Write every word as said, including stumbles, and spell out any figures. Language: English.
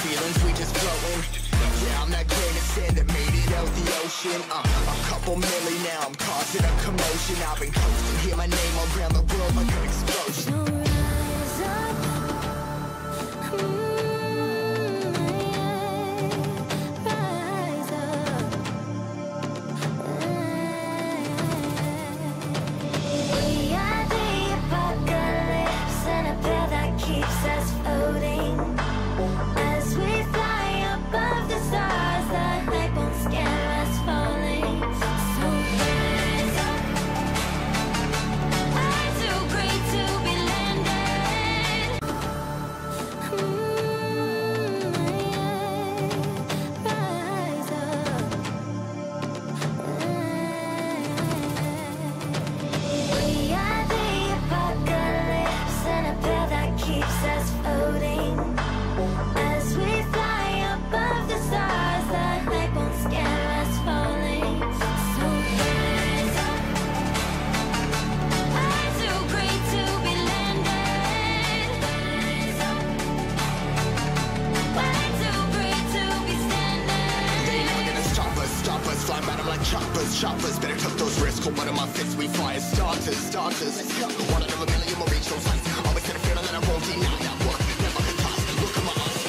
feelings, we just floating. Yeah, I'm that grain of sand that made it out the ocean. uh, A couple milli now, I'm causing a commotion. I've been coasting, hear my name around the world like an explosion. So rise up, mm, rise up. We are the apocalypse, and a pill that keeps us floating. As we fly above the stars, the light won't scare us falling. So rise up. I'm too great to be landed. Mm, yeah. Rise up. We are the apocalypse, and a pill that keeps us floating. As we fly above the stars, the light won't scare us falling. So rise up. I'm too great to be landed. Rise up. Way too great to be standing. They never gonna stop us, stop us. Flying by them like choppers, choppers. Better took those risks. Hold one of my fists, we fire starters, starters. Let's go. One out of a million will reach those heights. Always had a feeling that I won't deny. That work never could toss. Look at my eyes.